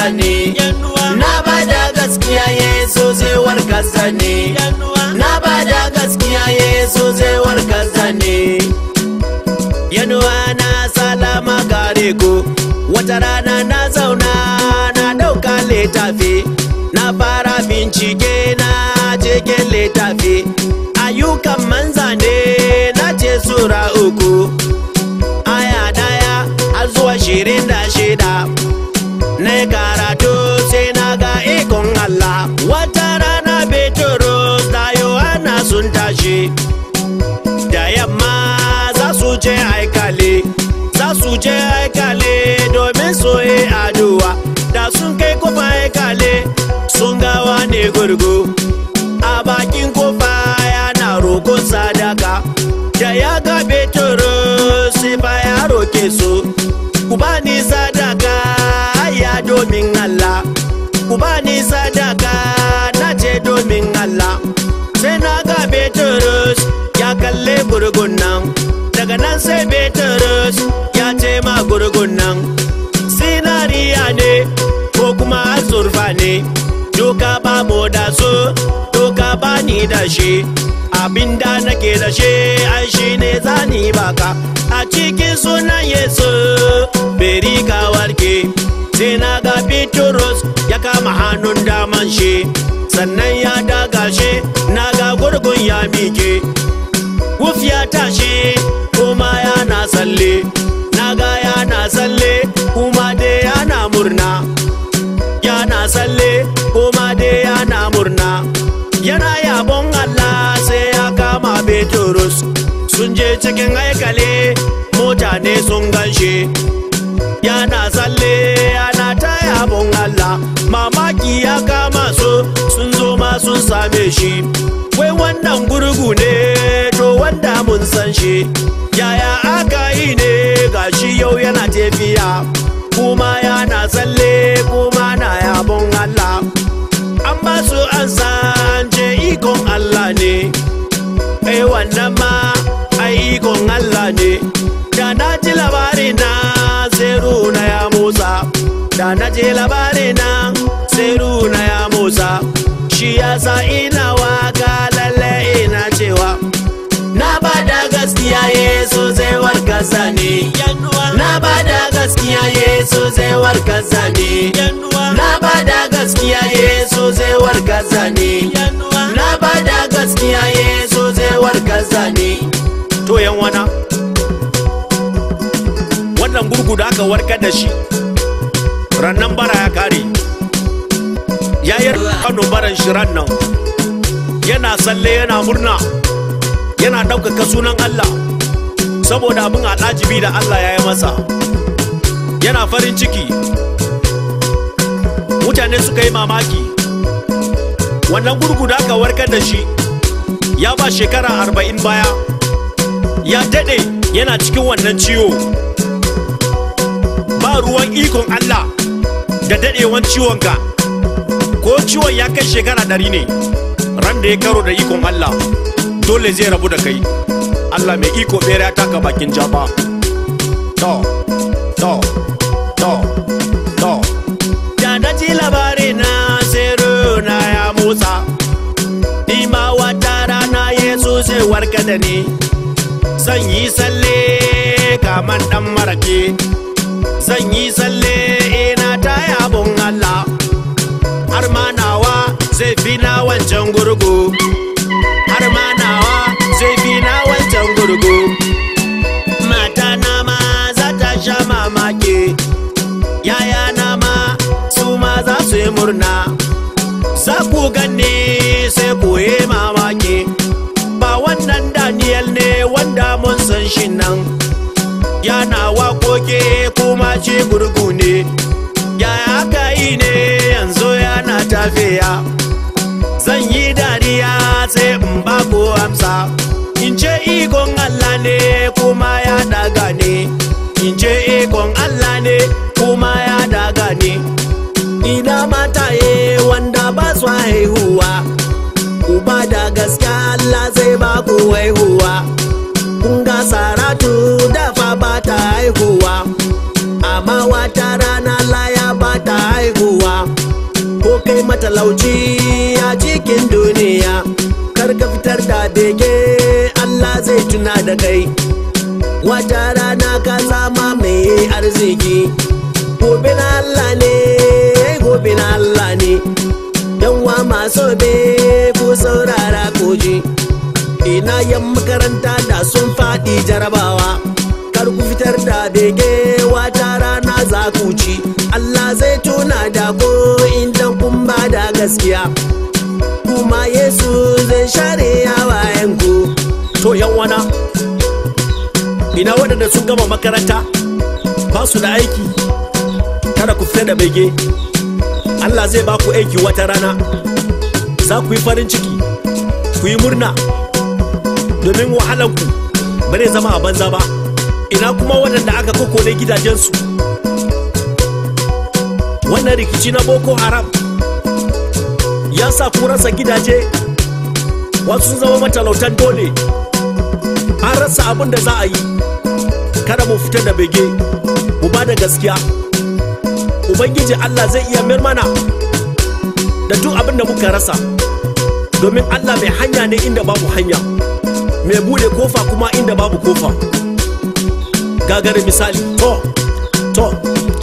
ne. Nabada gaskiya Yesu zai warkar ne. Nabada gaskiya Yesu zai warkar ne. Yanuwa na salama gare ku. Wata rana na zauna na dauka littafi, na fara bincike na cikin littafi. Ayyukan manzane na ce sura 3 aya 1 har zuwa 26. Na karatu sai na ga ikon Allah. Wata rana Bitrus da Yohana sun tashi da yamma za su je haikali. Za su je haikali domin su yi addu'a. Da sun kai kofa haikali sun ga wani gurgu a bakin kofa yana roƙon sadaka. Da ya ga Bitrus sai fa ya roke su, ku bani sadaka ya domin Allah, ku bani sadaka na ce domin Allah. Sai na ga Bitrus ya kalle gurgun nan, daga nan sai Bitrus ya ce ma gurgun nan, sinariya ne ko kuma azurfa ne, doka ba mu da su, doka ba ni da shi. Abinda nake da shi ai shi ne zani baka. A cikin sunan Yesu bari ka warke. Sai na ga Bitrus ya kama hannun daman shi, sannan ya daga shi, na ga gurgun ya mike. Wuf ya tashi kuma yana tsalle, na ga yana tsalle kuma dai yana murna. Yana tsalle kuma dai yana murna. Yana yabon Allah sai ya kama Bitrus. Sun je cikin haikali mutane sun ganshi, yana tsalle yana ta yabon Allah. Mamaki ya kama su, sun zo ma sun same shi. Wai wannan gurgu ne to wanda mun san shi, yaya aka yi ne gashi yau yana tafiya kuma yana tsalle kuma na yabon Allah. An ba su ansa an ce ikon Allah ne. Wannan ma ai ikon Allah ne. Da na ji labari na sai runa ya motsa, da na ji labari na sai runa ya motsa. Shi yasa ina waka lalle ina cewa Nabada gaskiya Yesu zai warkar ne. Nabada gaskiya Yesu zai warkar ne. Nabada gaskiya Yesu zai warkar ne. Nabada gaskiya Yesu zai warkar ne. To yan wana, wannan gurgu da aka warkar da shi rannan bara ya kare. Yayar kano baran shi rannan yana tsalle yana murna, yana ɗaukaka sunan Allah saboda abin alajibi da Allah ya yi masa. Yana farin ciki, mutane suka yi mamaki. Wannan gurgu da aka warkar da shi ya ba shekara 40 baya, ya daɗe yana cikin wannan ciwo. Ba ruwan ikon Allah da daɗewan ciwonka, ko ciwon ya kai shekara 100 ne, ran da ya karo da ikon Allah dole zai rabu da kai. Allah mai iko bera ya taka bakin jaba. To da na ji labari na sai runa ya motsa. Ima wata rana Yesu zai warka da ni, zan yi tsalle kaman dan marake. Zan yi tsalle ina ta yabon Allah, har ma nawa zai fi na wancan gurgu, har ma nawa zai fi na wancan gurgu. Mata na ma za ta sha mamaki, yaya na ma su ma za su yi murna. Za ku ganni sai ku yi mamaki, ba wannan Daniel ne wanda mun san shi nan, yana wakoke kuma ce gurgu ne. Yaya aka yi ne yanzu yana tafiya. Zan yi dariya sai in ba ku amsa, in ce ikon Allah ne kuma ya daga ne. In ce ikon Allah ne kuma ya daga ne. Ina mataye wanda ba su haihuwa, ku ba da gaskiya Allah zai ba ku haihuwa. Kun ga Saratu dafa ba ta haihuwa, amma wata rana Allah ya ba ta haihuwa. kai matalauci a cikin duniya, kar ka fitar da bege, Allah zai tuna da kai. Wata rana ka zama mai arziki, gobe na Allah ne, gobe na Allah ne. Yanwa masu be ku saurara ku ji, ina yan makaranta da sun faɗi jarabawa, kar ku fitar da bege, wata rana za ku ci. Allah zai tuna da ku idan kun ba da gaskiya, kuma Yesu zai share hawayenku. To yanwana, ina waɗanda sun gama makaranta ba su da aiki, kada ku fitar da bege, Allah zai ba ku aiki wata rana, za ku yi farin ciki, ku yi murna, domin wahalanku ba zai zama a banza ba. Ina kuma waɗanda aka kokone gidajensu, wannan rikici na Boko Haram ya sa ku rasa gidaje, wasu sun zama matalautan dole, an rasa abin da za a yi. Kada mu fitar da bege, mu ba da gaskiya, Ubangiji Allah zai iya mayar mana da duk abin da muka rasa, domin Allah mai hanya ne inda babu hanya, mai bude kofa kuma inda babu kofa. Gagari misali, to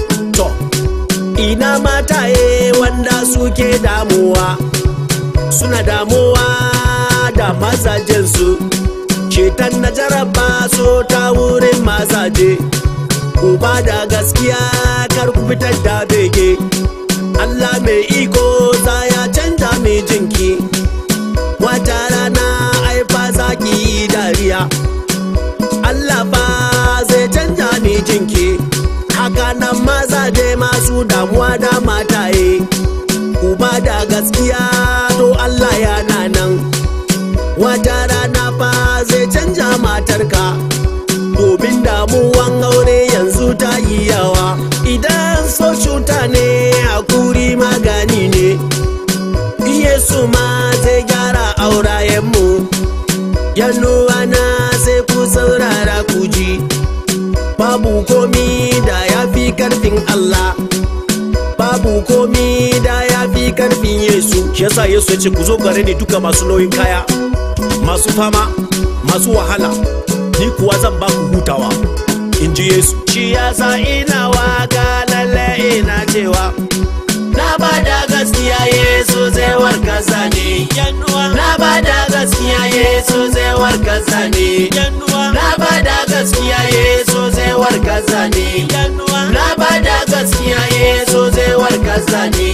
ina mataye wanda suke damuwa, suna damuwa da mazajensu, shetan na jaraba so ta wurin mazaje. Ku ba da gaskiya, kar ku fitar da bege, Allah mai iko za ya canja mai jinki, wata rana ai fa za ki yi dariya, Allah fa zai canja mai jinki. Haka nan mazaje masu damuwa da mataye, ku ba da gaskiya, to Allah yana nan, wata rana fa zai canja matarka, domin damuwan aure yanzu ta yi yawa. Idan so cuta ne, hakuri magani ne, Yesu ma zai gyara aurayenmu. Yanuwana sai ku saurara ku ji, babu komi da ya fi karfin Allah, babu komi da ya fi karfin Yesu. Shi yasa Yesu ya ce ku zo gare ni duka masu nauyin kaya, masu fama, masu wahala, ni kuwa zan ba ku hutawa, in ji Yesu. Shi yasa ina waka lalle ina cewa, na ba da gaskiya Yesu zai warkasa ni, na ba da gaskiya Yesu zai warkasa ni, na ba da gaskiya Yesu zai warkasa ni, na ba da gaskiya Yesu zai warkasa ni.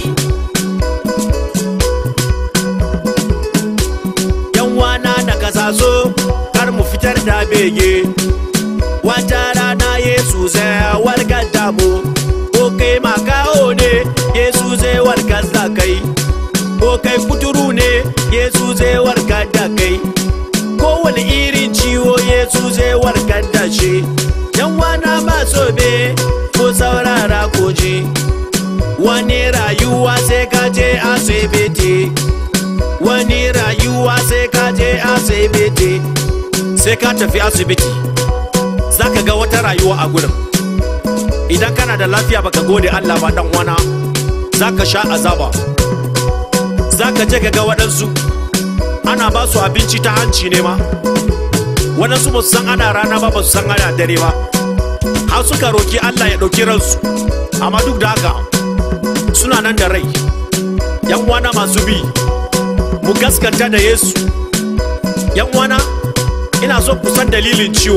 Yanwana da kasaso, kar mu fitar da bege, wata rana Yesu zai warkar da mu. Ko kai makaho ne, Yesu zai warkar da kai, ko kai kuturu ne, Yesu zai warkar da kai, kowane irin ciwo Yesu zai warkar da shi. Yanwana ba so be, ko saurara ko ji, wani rayuwa sai ka je asibiti, wani rayuwa sai ka je asibiti, sai ka tafi asibiti, za ka ga wata rayuwa a gurin. Idan kana da lafiya baka gode Allah ba dan wana, za ka sha azaba. Za ka je ka ga waɗansu ana ba su abinci ta hanci ne ma, waɗansu ba su san ana rana ba, ba su san ana dare ba, har suka roki Allah ya ɗauki ransu, amma duk da haka suna nan da rai. Yan wana masu bi, mu gaskanta da Yesu. Yan wana, ina so ku san dalilin ciwo.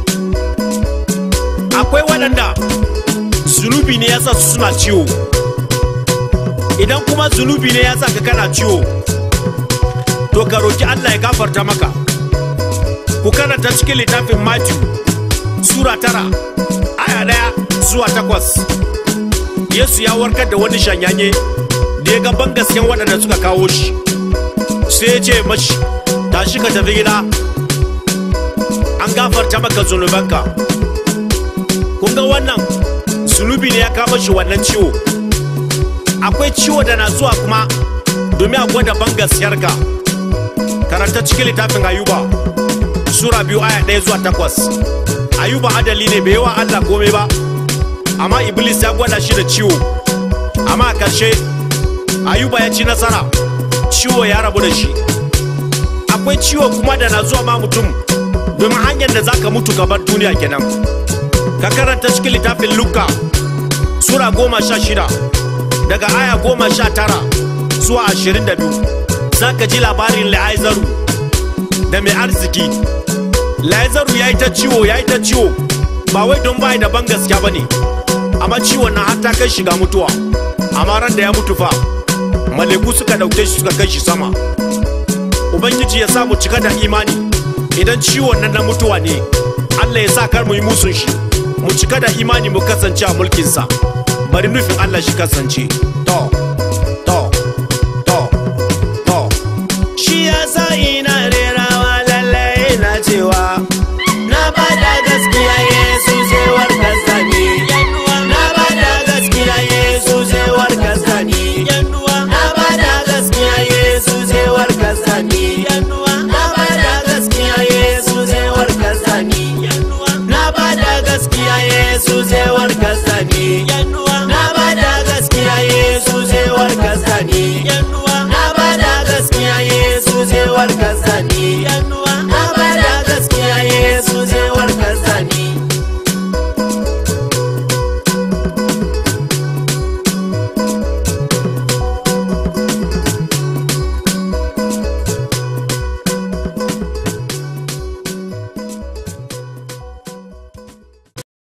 Akwai waɗanda zunubi ne yasa su suna ciwo, idan kuma zunubi ne yasa ka kana ciwo, to ka roki Allah ya gafarta maka. Ku karanta cikin littafin Matthew Sura 9 aya 1 zuwa 8. Yesu ya warkar da wani shanyanye da ya ga ban gasken waɗanda suka kawo shi, sai ya ce mashi, tashi ka tafi gida, an gafarta maka zunubanka. Kun ga wannan zunubi ne ya kama shi wannan ciwo. Akwai ciwo da na zuwa kuma domin a gwada ban gaskiyarka. Karanta cikin littafin Ayuba Sura 2 aya 1 zuwa 8. Ayuba adali ne, bai yawa Allah komai ba, amma Iblis ya gwada shi da ciwo, amma a ƙarshe Ayuba ya ci nasara, ciwo ya rabu da shi. Akwai ciwo kuma da na zuwa ma mutum domin hanyar da zaka mutu ka bar duniya kenan. Ka karanta cikin littafin Luka Sura 16 daga aya 19 zuwa 22, zaka ji labarin La'azaru da mai arziki. La'azaru ya yi ta ciwo ba wai don bai da ban gaskiya bane, amma ciwon nan har ta kai shiga mutuwa. Amma ran da ya mutu fa, maleku suka dauke shi suka kai shi sama. Ubangiji ya sa mu cika da imani. Idan ciwon nan na mutuwa ne, Allah ya sa kar mu yi musun shi, mu cika da imani mu kasance a mulkinsa. Bari nufin Allah shi kasance. To